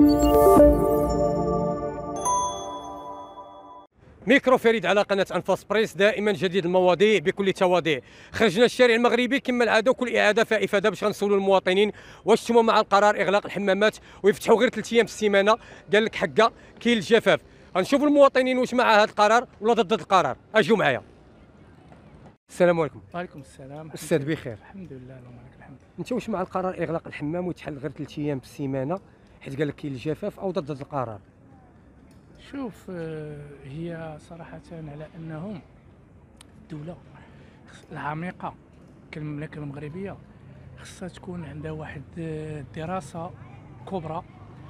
ميكرو فريد على قناة أنفاس بريس، دائما جديد المواضيع بكل تواضيع. خرجنا الشارع المغربي كما العاده، وكل اعاده فيها افاده باش غنسولوا المواطنين واش تموا مع القرار اغلاق الحمامات ويفتحوا غير 3 ايام في السيمانه. قال لك حقا كاين الجفاف. غنشوفوا المواطنين واش مع هذا القرار ولا ضد القرار. اجيو معايا. السلام عليكم. وعليكم السلام. استاذ بخير؟ الحمد لله اللهم لك الحمد. انت واش مع القرار اغلاق الحمام ويتحل غير 3 ايام في السيمانه حيت قال لك كاين الجفاف، او ضد القرار؟ شوف، هي صراحة على أنهم الدولة العميقة كالمملكة المغربية خصها تكون عندها واحد دراسة كبرى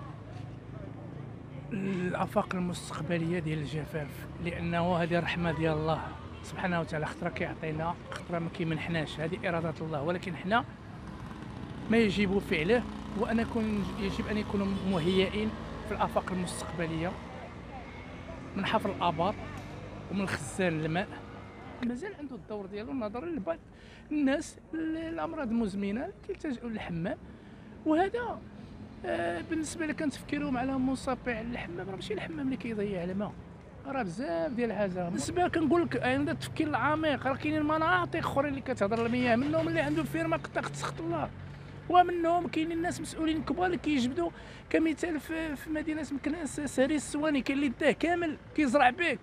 الآفاق المستقبلية ديال الجفاف، لأنه هذه رحمة ديال الله سبحانه وتعالى، خطرة كيعطينا، خطرة ما كيمنحناش، هذه إرادة الله، ولكن حنا ما يجب فعله وأن يجب أن يكونوا مهيئين في الآفاق المستقبلية من حفر الآبار ومن خزان الماء. مازال عنده الدور ديالو نظرا لبعض الناس الأمراض المزمنة كيلتجئوا للحمام، وهذا بالنسبة لك كنتفكرهم على مصابع الحمام، راه ماشي الحمام اللي كيضيع الماء، راه بزاف ديال الحاجات. بالنسبة كنقول لك عند التفكير العميق، راه كاينين مناطق اخرين اللي كتهضر المياه، منهم اللي عنده فيرما قطع سخط الله، ومنهم كاينين الناس مسؤولين كبار اللي كيجبدوا، كمثال في مدينه مكناس ساري السواني كاين اللي داه كامل كيزرع به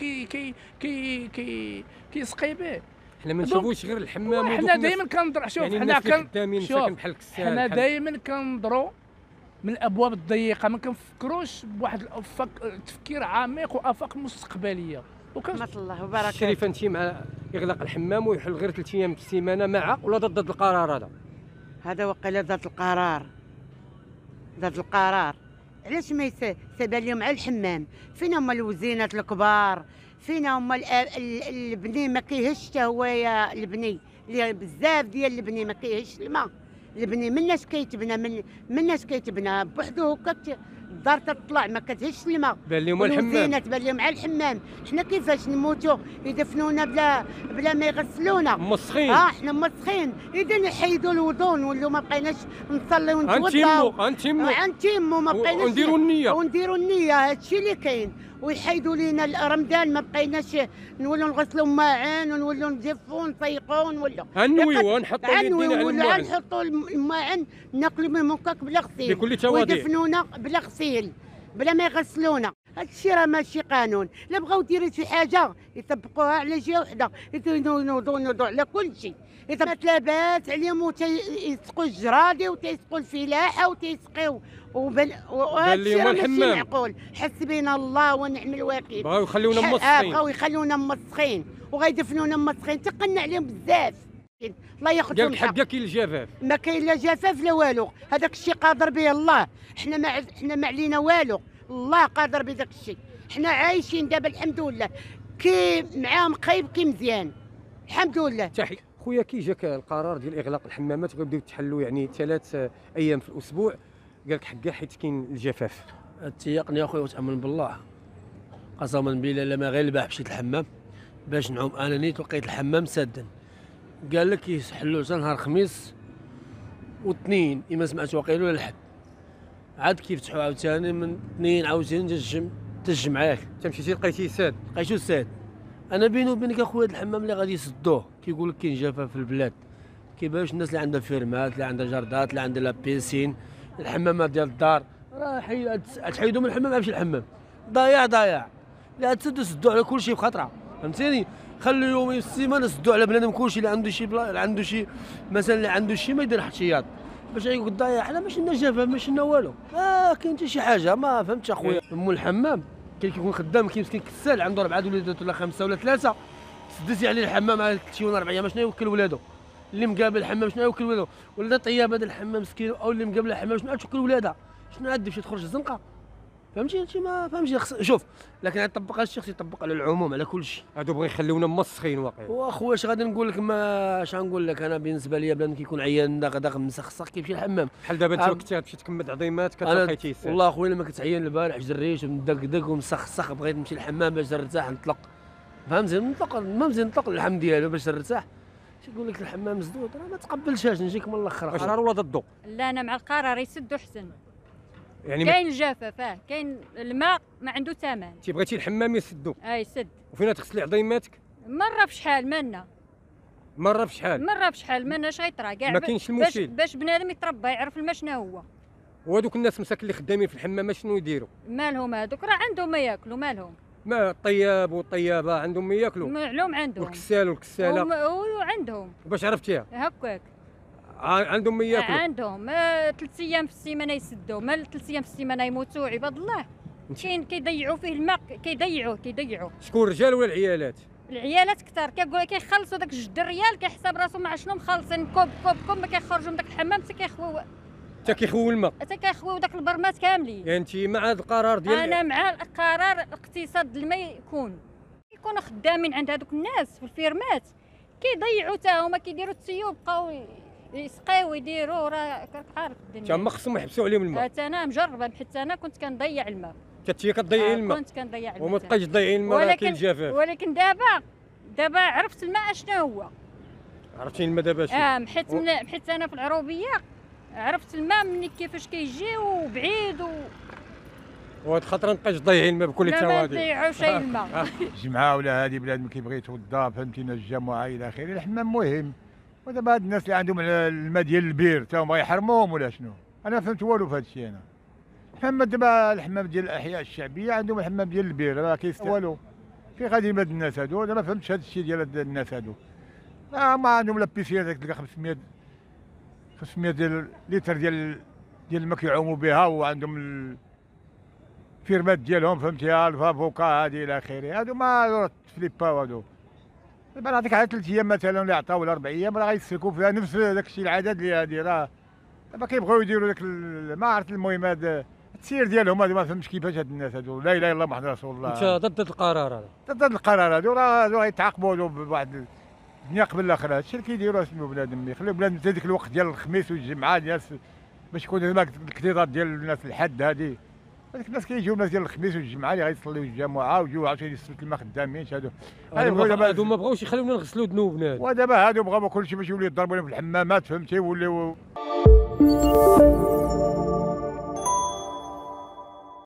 كيسقي به. حنا ما نشوفوش غير الحمام. حنا دائما كنضروا، شوف يعني حنا دائما كنضروا من الابواب الضيقه، ما كنفكروش بواحد تفكير عميق وافاق مستقبليه. رحمة الله وبركاته. شريفه، انت مع اغلاق الحمام ويحل غير 3 ايام في السيمانه، مع ولا ضد القرار هذا؟ هذا وقيل ضد القرار، ضد القرار. علاش ما يسبى اليوم على الحمام؟ فين هما الوزينات الكبار؟ فين هما البني ما كيهش حتى هو يا البني، اللي بزاف ديال البني ما كيهش الماء. البني مناش كيتبنى، مناش كيتبنى بوحدو هكا، الدار تطلع ما كتهش الماء. بان لهم الحمام، الوزينات بان لهم على الحمام. حنا كيفاش نموتوا يدفنونا بلا ما يغسلونا؟ مسخين. حنا مسخين. اذا يحيدوا الوضوء نولوا ما بقيناش نصليو ونتوضاو، انتيمو ما بقيناش ونديروا النيه. هادشي اللي كاين. ويحيدوا لينا رمضان ما بقيناش نولوا نغسلوا ماعن ونولوا نجفوا ونطيقوا ونولوا نويو نحطوا يدينا على الماعن، نحطوا الماعن ناكلوا منهم هكاك بلا غسيل بكل تواضع، ويدفنونا بلا غسيل بلا ما يغسلونا. هادشي راه ماشي قانون. لا بغاو يديروا شي حاجه يطبقوها على جهه وحده، ينوضوا على كل شيء. إذا ما تلابات عليهم وتيسقوا الجرادي وتيسقوا الفلاحه وتيسقيو وهادشي راه ماشي معقول. حسبنا الله ونعم الوكيل. بغاو يخليونا مسخين، بغاو يخليونا مسخين وغيدفنونا مسخين. تقلنا عليهم بزاف. الله ياخذهم. قال لك حقا كاين الجفاف، ما كاين لا جفاف لا والو. هذاك الشيء قادر به الله. حنا ما علينا والو، الله قادر بداك الشيء. حنا عايشين دابا الحمد لله، كي معاهم خايب كي مزيان الحمد لله. تحيه خويا. كي جاك القرار ديال اغلاق الحمامات وغيبداو يتحلوا يعني 3 ايام في الاسبوع، قال لك حقا حيت كاين الجفاف؟ تيقني اخويا وتامن بالله، قسما بالله لما غير البارح مشيت الحمام باش نعوم، انا نيت لقيت الحمام سادا. قال لك يحلوا حتى نهار الخميس واثنين، اما سمعت وقيل ولا الحد، عاد كيفتحوا عاوتاني من اثنين عاوتاني الجمعه. ياك انت مشيتي لقيتيه ساد؟ لقيتو ساد. انا بيني وبينك اخويا الحمام اللي غادي يسدوه كيقول لك كاين جفاف في البلاد، كيبانش الناس اللي عندها فيرمات، اللي عندها جردات، اللي عندها لا بيسين، الحمامات ديال الدار راه تحيدوا من الحمام. امشي الحمام ضايع لا تسدوا، سدوا على كل شيء بخطره، فهمتيني؟ خلوا يومين في السيمانه سدوا على بنادم كل شيء. اللي عنده شي عنده شي مثلا، اللي عنده شي ما يدير احتياط باش يقول ضايع. حنا ماشي لنا جفاف، ماشي لنا والو. كاين حتى شي حاجه ما فهمتش اخويا. مول الحمام كاين كيكون خدام، كاين مسكين كسال عنده 4 وليدات ولا 5 ولا 3، سديتي عليه الحمام على 3 ولا 4 ايام، شنو يوكل ولادو؟ اللي مقابل الحمام شنو يوكل ولادو؟ ولا طياب هذا الحمام مسكين، او اللي مقابل الحمام شنو توكل ولادها؟ شنو عاد باش تخرج الزنقه؟ فهمتي هادشي ما فهمتش. شوف، لكن يطبق هذا الشيء يطبق على العموم، على كل شيء. هادو بغا يخليونا مسخين واقيلا. واخويا اش غادي نقول لك؟ ما اش غنقول لك؟ انا بالنسبه لي بنادم كيكون عيان داغ مسخسخ كيمشي الحمام. بحال دابا انت كنتي غتمشي تكمد عظيمات كتلقيتيه ساد. والله اخويا لما كنت عيان البارح جريت ومدقدق ومسخسخ، بغيت نمشي للحمام باش نرتاح نطلق، فهمتي؟ نطلق اللحم ديالو باش نرتاح. يقول لك الحمام مسدود، راه ما تقبلتهاش. نجيك من الاخر. قرار ولا ضده؟ لا انا مع القرار، يسدوا حسن. يعني كاين الجفاف، كاين الماء ما عنده ثمن. تيبغيتي الحمام يسدو، سد. وفين تغسلي عظيماتك؟ مره في شحال مالنا، مره في شحال؟ مره في شحال مالنا اش غيطرا كاع. ما كاينش المشكل باش بنادم يتربى يعرف الماء شنو هو. وهذوك الناس مساكن اللي خدامين في الحمامات شنو يديروا؟ مالهم هذوك؟ راه عندهم ما ياكلوا، مالهم؟ ما الطياب والطيابه عندهم ما ياكلوا، معلوم عندهم. والكسال والكساله. وعندهم. باش عرفتيها؟ هكاك عندهم ما ياكلوا. عندهم 3 ايام في السيمانه يسدوا، ما 3 ايام في السيمانه يموتوا عباد الله. كاين كيضيعوا فيه الماء، كيضيعوا. شكون الرجال ولا العيالات؟ العيالات كثار، كيخلصوا داك 6 ريال، كيحسب راسهم مع شنو مخلصين كوب ما كيخرجوا من داك الحمام حتى كيخويو، حتى كيخوي الماء، حتى كيخويو داك البرمات كاملين. يعني انت مع هذا القرار ديال؟ انا مع القرار اقتصاد الماء يكونوا خدامين عند هذوك الناس في الفيرمات، كيضيعوا حتى هما كيديروا التيوب، بقاو يسقيو ويديروا، راه عارف الدنيا. تما خصهم يحبسوا عليهم الماء. حتى انا مجربه، حيت انا كنت كنضيع الماء. كنتي كتضيعي الماء؟ كنت كنضيع الماء وما تبقايش تضيعي الماء، راه كاين الجفاف. ولكن دابا عرفت الماء شنو هو. عرفتي الماء دابا شنو؟ حيت انا في العروبيه عرفت الماء مني كيفاش كيجي وبعيد وهاد الخطره مابقاش تضيعي الماء بكل ما التوادي. نضيعوش الماء. الجمعه ولا هذه بلاد كيبغي يتوضا، فهمتينا، الجمعه الى اخره، الحمام مهم. ودابا هاد الناس اللي عندهم الماء ديال البير تا هما يحرموهم ولا شنو؟ انا ما فهمت والو في هذا الشيء. انا محمد دابا الحمام ديال الاحياء الشعبيه عندهم الحمام ديال البير، راه كيستوالو. في غادي هاد الناس هادو؟ انا ما فهمتش هذا الشيء ديال هاد الناس هادو. ما عندهم لا بيسين، هذاك تلقى 500 ديال لتر ديال الماء كيعوموا بها، وعندهم الفيرمات ديالهم، فهمتي، الفافوكا هذه الى اخره. هادو ما تفليباو هادو. دابا نعطيك على 3 ايام مثلا اللي عطاو ولا 4 ايام، راه غيسلكوا فيها نفس داك الشيء العدد اللي هادي. راه دابا كيبغيو يديروا داك ما عرفت المهم هذا التسيير ديالهم هذا، ما فهمتش كيفاش هاد الناس هادو. لا اله الا الله محمد رسول الله. انت ضد القرار هذا؟ ضد القرار هادو، راه غيتعاقبوا بواحد الدنيا قبل الاخره. هادشي اللي كيديروا اسمو بنادم، يخليو بنادم حتى ديك الوقت ديال الخميس والجمعه الناس باش يكون هناك الاكتظاظ ديال الناس الحد هذه. هذيك الناس كيجيو الناس ديال الخميس والجمعه اللي غيصليو الجمعه ويجيو عاوتاني السبت الماء خدامينش هادو. هادو ما بغاوش يخليونا نغسلوا ذنوبنا. ودابا هادو بغاو كلشي باش يوليو يضربونا في الحمامات، فهمتي، ولاو